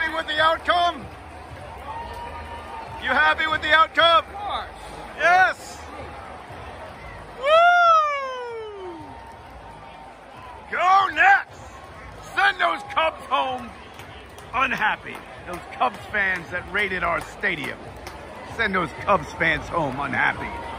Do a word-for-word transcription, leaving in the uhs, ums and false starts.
happy with the outcome? You happy with the outcome? Of course. Yes. Woo! Go Nets! Send those Cubs home unhappy. Those Cubs fans that raided our stadium. Send those Cubs fans home unhappy.